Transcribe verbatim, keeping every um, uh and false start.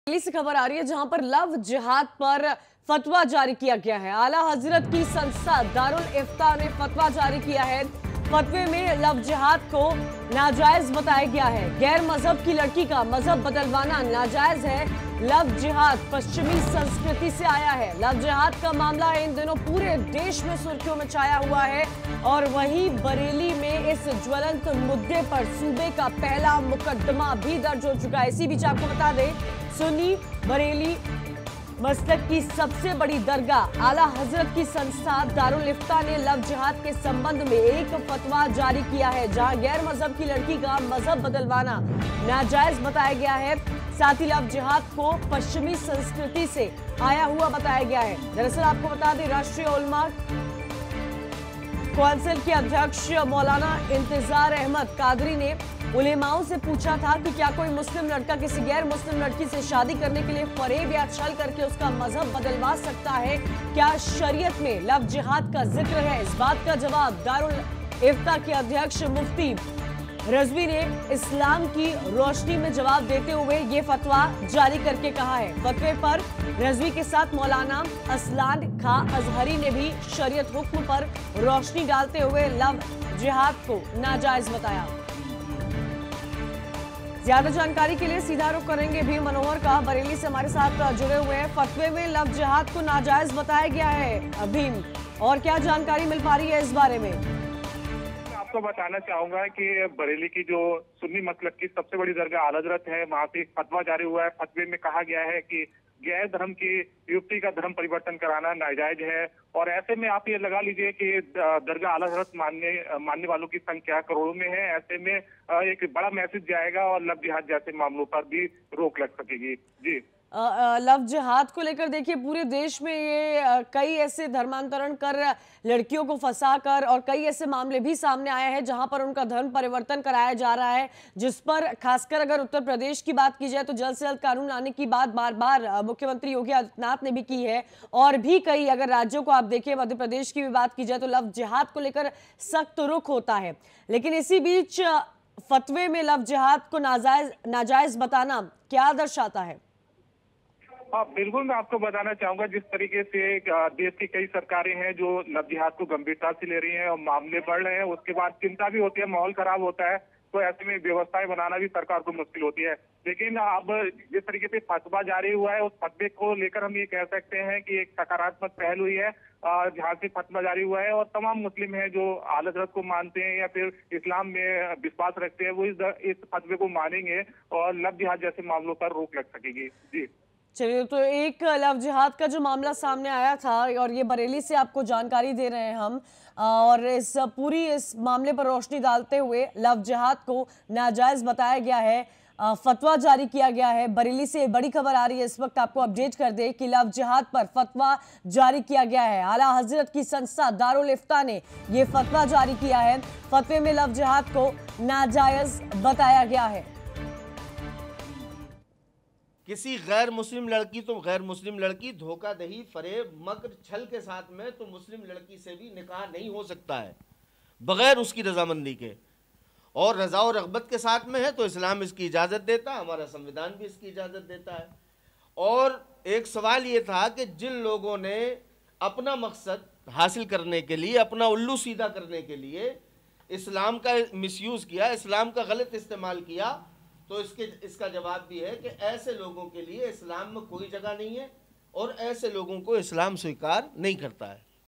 दिल्ली से खबर आ रही है जहां पर लव जिहाद पर फतवा जारी किया गया है। आला हजरत की संस्था दारुल इफ्ता ने फतवा जारी किया है। फतवे में लव जिहाद को नाजायज बताया गया है। गैर मजहब की लड़की का मजहब बदलवाना नाजायज है। लव जिहाद पश्चिमी संस्कृति से आया है। लव जिहाद का मामला इन दिनों पूरे देश में सुर्खियों में छाया हुआ है और वहीं बरेली में इस ज्वलंत मुद्दे पर सूबे का पहला मुकदमा भी दर्ज हो चुका है। इसी बीच आपको बता दें, सुन्नी बरेली मसलक की सबसे बड़ी दरगाह आला हजरत की संस्था दारुल इफ्ता ने लव जिहाद के संबंध में एक फतवा जारी किया है, जहां गैर मजहब की लड़की का मजहब बदलवाना नाजायज बताया गया है। साथ ही लव जिहाद को पश्चिमी संस्कृति से आया हुआ बताया गया है। दरअसल आपको बता दें, राष्ट्रीय उलमा कौंसिल के अध्यक्ष मौलाना इंतजार अहमद कादरी ने उलेमाओं से पूछा था कि क्या कोई मुस्लिम लड़का किसी गैर मुस्लिम लड़की से शादी करने के लिए फरेब या छल करके उसका मजहब बदलवा सकता है। क्या शरीयत में लव जिहाद का जिक्र है? इस बात का जवाब दारुल इफ्ता के अध्यक्ष मुफ्ती रजवी ने इस्लाम की रोशनी में जवाब देते हुए ये फतवा जारी करके कहा है। फतवे पर रजवी के साथ मौलाना असलान खा अजहरी ने भी शरीयत हुक्म पर रोशनी डालते हुए लव जिहाद को नाजायज बताया। ज्यादा जानकारी के लिए सीधा रुख करेंगे भी मनोहर का, बरेली से हमारे साथ जुड़े हुए हैं। फतवे में लव जिहाद को नाजायज बताया गया है भीम, और क्या जानकारी मिल पा रही है इस बारे में? आपको बताना चाहूंगा कि बरेली की जो सुन्नी मसलक की सबसे बड़ी दरगाह आला हजरत है, वहां से फतवा जारी हुआ है। फतवे में कहा गया है कि गैर धर्म की युवती का धर्म परिवर्तन कराना नाजायज है, और ऐसे में आप ये लगा लीजिए कि दरगाह आला हजरत मानने मानने वालों की संख्या करोड़ों में है। ऐसे में एक बड़ा मैसेज जाएगा और लव जिहाद जैसे मामलों पर भी रोक लग सकेगी। जी, लव जिहाद को लेकर देखिए, पूरे देश में ये कई ऐसे धर्मांतरण कर लड़कियों को फंसा कर और कई ऐसे मामले भी सामने आए हैं जहां पर उनका धर्म परिवर्तन कराया जा रहा है, जिस पर खासकर अगर उत्तर प्रदेश की बात की जाए तो जल्द से जल्द कानून लाने की बात बार बार मुख्यमंत्री योगी आदित्यनाथ ने भी की है। और भी कई अगर राज्यों को आप देखिए, मध्य प्रदेश की भी बात की जाए तो लव जिहाद को लेकर सख्त रुख होता है। लेकिन इसी बीच फतवे में लव जिहाद को नाजायज नाजायज बताना क्या दर्शाता है? हाँ, बिल्कुल, मैं आपको बताना चाहूंगा जिस तरीके से देश की कई सरकारें हैं जो लव जिहाद को गंभीरता से ले रही हैं और मामले बढ़ रहे हैं, उसके बाद चिंता भी होती है, माहौल खराब होता है, तो ऐसे में व्यवस्थाएं बनाना भी सरकार को मुश्किल होती है। लेकिन अब जिस तरीके से फतवा जारी हुआ है, उस फतवे को लेकर हम ये कह सकते हैं कि एक सकारात्मक पहल हुई है, जहाँ से फतवा जारी हुआ है। और तमाम मुस्लिम हैं जो आला हजरत को मानते हैं या फिर इस्लाम में विश्वास रखते हैं, वो इस, इस फतवे को मानेंगे और लव जिहाद जैसे मामलों पर रोक लग सकेगी। जी, चलिए, तो एक लव जिहाद का जो मामला सामने आया था और ये बरेली से आपको जानकारी दे रहे हैं हम, और इस पूरी इस मामले पर रोशनी डालते हुए लव जिहाद को नाजायज बताया गया है, फतवा जारी किया गया है। बरेली से बड़ी खबर आ रही है इस वक्त, आपको अपडेट कर दे कि लव जिहाद पर फतवा जारी किया गया है। आला हजरत की संस्था दारुल इफ्ता ने ये फतवा जारी किया है। फतवे में लव जिहाद को नाजायज बताया गया है। किसी गैर मुस्लिम लड़की तो गैर मुस्लिम लड़की धोखाधड़ी, फरेब, मक्र, छल के साथ में तो मुस्लिम लड़की से भी निकाह नहीं हो सकता है बगैर उसकी रजामंदी के, और रजा और रग़बत के साथ में है तो इस्लाम इसकी इजाज़त देता है, हमारा संविधान भी इसकी इजाज़त देता है। और एक सवाल ये था कि जिन लोगों ने अपना मकसद हासिल करने के लिए, अपना उल्लू सीधा करने के लिए इस्लाम का मिसयूज़ किया, इस्लाम का गलत इस्तेमाल किया, तो इसके इसका जवाब भी है कि ऐसे लोगों के लिए इस्लाम में कोई जगह नहीं है और ऐसे लोगों को इस्लाम स्वीकार नहीं करता है।